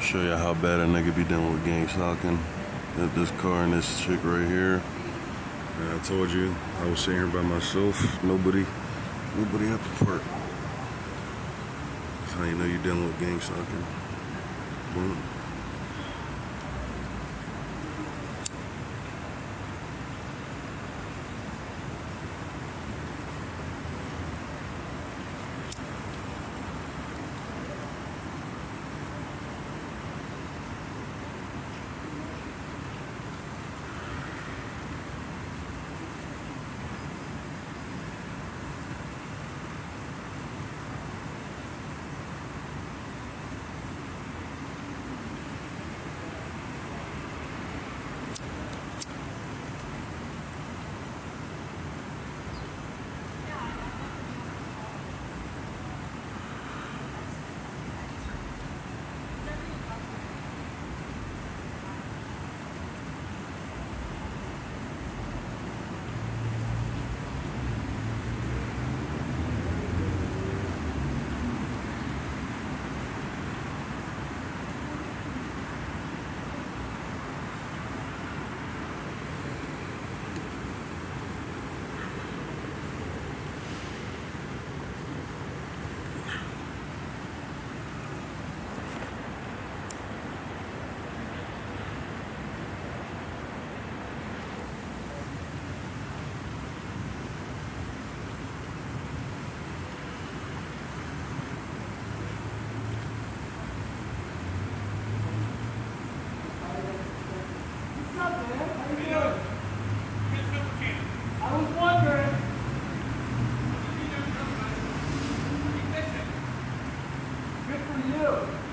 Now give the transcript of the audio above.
Show you how bad a nigga be dealing with gang stalking. This car and this chick right here. And I told you I was sitting here by myself. Nobody at the park. That's how you know you're dealing with gang stalking. Boom. I was wondering. Good for you.